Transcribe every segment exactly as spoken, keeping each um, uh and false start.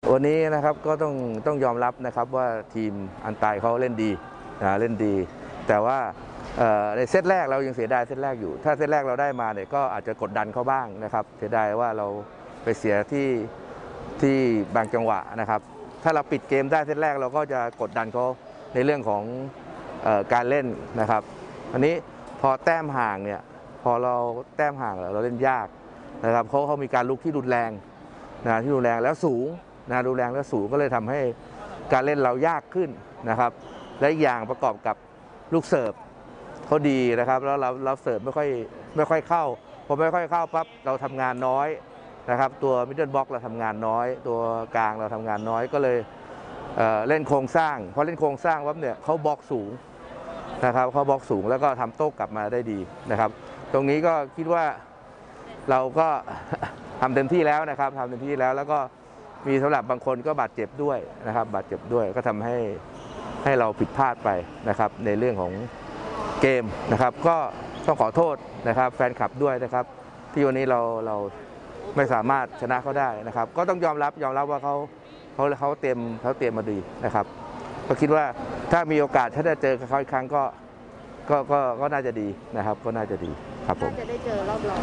วันนี้นะครับก็ต้องต้องยอมรับนะครับว่าทีมอันตายเขาเล่นดีนะเล่นดีแต่ว่าในเซตแรกเรายังเสียดายเซตแรกอยู่ถ้าเซตแรกเราได้มาเนี่ยก็อาจจะกดดันเขาบ้างนะครับเสียดายว่าเราไปเสียที่ที่บางจังหวะนะครับถ้าเราปิดเกมได้เซตแรกเราก็จะกดดันเขาในเรื่องของเอ่อการเล่นนะครับอันนี้พอแต้มห่างเนี่ยพอเราแต้มห่างเราเล่นยากนะครับเขาเขามีการลุกที่รุนแรงนะที่รุนแรงแล้วสูงนะรุนแรงแล้วสูงก็เลยทำให้การเล่นเรายากขึ้นนะครับและอีกอย่างประกอบกับลูกเสิร์ฟเขาดีนะครับแล้วเราเราเสิร์ฟไม่ค่อยไม่ค่อยเข้าพอไม่ค่อยเข้าปั๊บเราทำงานน้อยนะครับตัวมิดเดิลบล็อกเราทำงานน้อยตัวกลางเราทำงานน้อยก็เลยเอ่อเล่นโครงสร้างพอเล่นโครงสร้างปั๊บเนี่ยเขาบล็อกสูงนะครับเขาบล็อกสูงแล้วก็ทำโต้กลับมาได้ดีนะครับตรงนี้ก็คิดว่าเราก็ทำเต็มที่แล้วนะครับทำเต็มที่แล้วแล้วก็มีสำหรับบางคนก็บาดเจ็บด้วยนะครับบาดเจ็บด้วยก็ทำให้ให้เราผิดพลาดไปนะครับในเรื่องของเกมนะครับก็ต้องขอโทษนะครับแฟนคลับด้วยนะครับที่วันนี้เราเราไม่สามารถชนะเขาได้นะครับก็ต้องยอมรับยอมรับว่าเขาเขาเขาเตรียมเขาเตรียมมาดีนะครับก็คิดว่าถ้ามีโอกาสถ้าได้เจอเขาอีกครั้งก็ก็ก็ก็น่าจะดีนะครับก็น่าจะดีครับผมจะได้เจอรอบรอง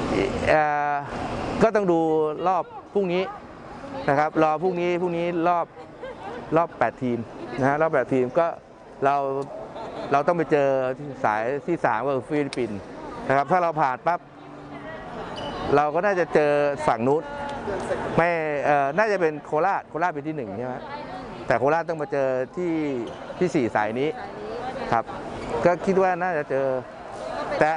ก็ต้องดูรอบพรุ่งนี้นะครับรอพรุ่งนี้พรุ่งนี้รอบรอบแปดทีมนะฮะรอบแปดทีมก็เราเราต้องไปเจอสายที่สามก็คือฟิลิปปินส์นะครับถ้าเราผ่านปั๊บเราก็น่าจะเจอฝั่งนู้นไม่เอ่อน่าจะเป็นโคราชโคราชเป็นที่หนึ่งใช่ไหมแต่โคราชต้องมาเจอที่ที่สี่สายนี้ครับก็คิดว่าน่าจะเจอแต่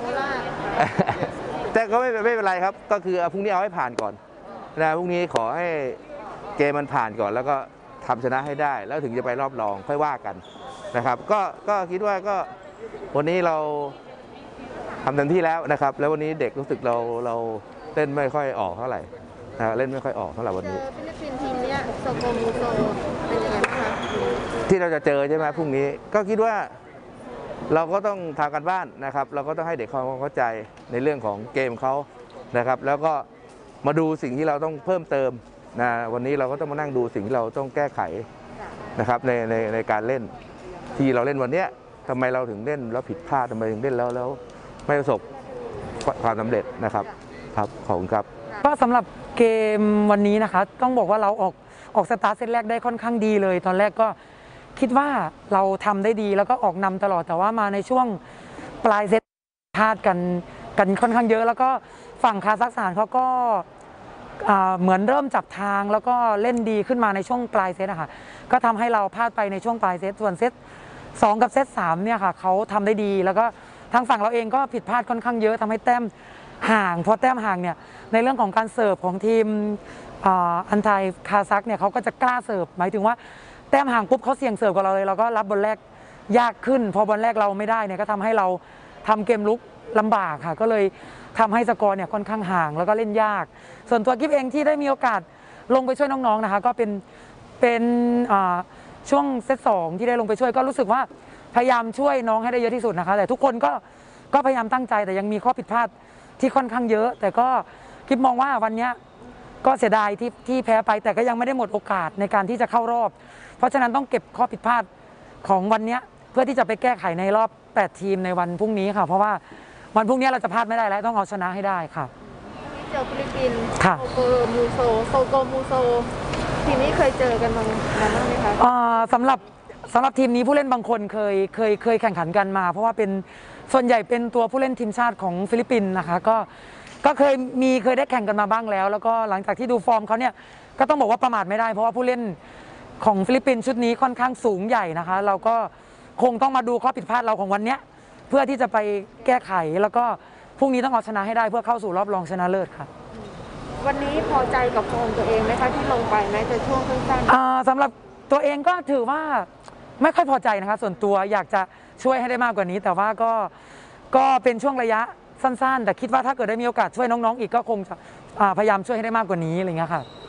แต่ก็ไม่ไม่เป็นไรครับก็คือพรุ่งนี้เอาให้ผ่านก่อนนะพรุ่งนี้ขอให้เกมมันผ่านก่อนแล้วก็ทำชนะให้ได้แล้วถึงจะไปรอบรองค่อยว่ากันนะครับก็ก็คิดว่าก็วันนี้เราทำเต็มที่แล้วนะครับแล้ววันนี้เด็กรู้สึกเราเราเล่นไม่ค่อยออกเท่าไหร่นะเล่นไม่ค่อยออกเท่าไหร่วันนี้ฟิลิปปินส์ทีมนี้โซโกมูโซเป็นยังไงบ้างคะที่เราจะเจอใช่ไหมพรุ่งนี้ก็คิดว่าเราก็ต้องทำกันบ้านนะครับเราก็ต้องให้เด็กเขาเข้าใจในเรื่องของเกมเขานะครับแล้วก็มาดูสิ่งที่เราต้องเพิ่มเติมนะวันนี้เราก็ต้องมานั่งดูสิ่งที่เราต้องแก้ไขนะครับในในในการเล่นที่เราเล่นวันนี้ทำไมเราถึงเล่นแล้วผิดพลาดทำไมถึงเล่นแล้วแล้วไม่ประสบความสำเร็จนะครับครับขอบคุณครับก็สำหรับเกมวันนี้นะคะต้องบอกว่าเราออกออกสตาร์ทเซตแรกได้ค่อนข้างดีเลยตอนแรกก็คิดว่าเราทำได้ดีแล้วก็ออกนำตลอดแต่ว่ามาในช่วงปลายเซตพลาดกันกันค่อนข้างเยอะแล้วก็ฝั่งคาซัคสถานเขาก็เหมือนเริ่มจับทางแล้วก็เล่นดีขึ้นมาในช่วงปลายเซตนะคะก็ทำให้เราพลาดไปในช่วงปลายเซตส่วนเซตสองกับเซตสามเนี่ยค่ะเขาทำได้ดีแล้วก็ทางฝั่งเราเองก็ผิดพลาดค่อนข้างเยอะทำให้แต้มห่างพอแต้มห่างเนี่ยในเรื่องของการเสิร์ฟของทีมอันไทยคาซัคเนี่ยเขาก็จะกล้าเสิร์ฟหมายถึงว่าแต้มห่างปุ๊บเขาเสี่ยงเสิร์ฟกับเราเลยเราก็รับบอลแรกยากขึ้นพอบอลแรกเราไม่ได้เนี่ยก็ทำให้เราทำเกมลุกลำบากค่ะก็เลยทำให้สกอร์เนี่ยค่อนข้างห่างแล้วก็เล่นยากส่วนตัวกิ๊บเองที่ได้มีโอกาสลงไปช่วยน้องๆนะคะก็เป็นเป็นช่วงเซตสองที่ได้ลงไปช่วยก็รู้สึกว่าพยายามช่วยน้องให้ได้เยอะที่สุดนะคะแต่ทุกคนก็ก็พยายามตั้งใจแต่ยังมีข้อผิดพลาดที่ค่อนข้างเยอะแต่ก็กิ๊บมองว่าวันนี้ก็เสียดายที่ที่แพ้ไปแต่ก็ยังไม่ได้หมดโอกาสในการที่จะเข้ารอบเพราะฉะนั้นต้องเก็บข้อผิดพลาดของวันนี้เพื่อที่จะไปแก้ไขในรอบแปดทีมในวันพรุ่งนี้ค่ะเพราะว่าวันพรุ่งนี้เราจะพลาดไม่ได้แล้วต้องเอาชนะให้ได้ค่ะเจอฟิลิปปินส์โซโกมูโซโซโกมูโซทีมนี้เคยเจอกันมาบ้างไหมคะสำหรับสำหรับทีมนี้ผู้เล่นบางคนเคยเคยเคยแข่งขันกันมาเพราะว่าเป็นส่วนใหญ่เป็นตัวผู้เล่นทีมชาติของฟิลิปปินส์นะคะก็ก็เคยมีเคยได้แข่งกันมาบ้างแล้วแล้วก็หลังจากที่ดูฟอร์มเขาเนี่ยก็ต้องบอกว่าประมาทไม่ได้เพราะว่าผู้เล่นของฟิลิปปินส์ชุดนี้ค่อนข้างสูงใหญ่นะคะเราก็คงต้องมาดูข้อผิดพลาดเราของวันนี้เพื่อที่จะไปแก้ไขแล้วก็พรุ่งนี้ต้องเอาชนะให้ได้เพื่อเข้าสู่รอบรองชนะเลิศค่ะวันนี้พอใจกับฟอร์มตัวเองไหมคะที่ลงไปแม้จะช่วงสั้นๆสำหรับตัวเองก็ถือว่าไม่ค่อยพอใจนะคะส่วนตัวอยากจะช่วยให้ได้มากกว่านี้แต่ว่าก็ก็เป็นช่วงระยะสั้นๆแต่คิดว่าถ้าเกิดได้มีโอกาสช่วยน้องๆอีกก็คงจะพยายามช่วยให้ได้มากกว่านี้อะไรเงี้ยค่ะ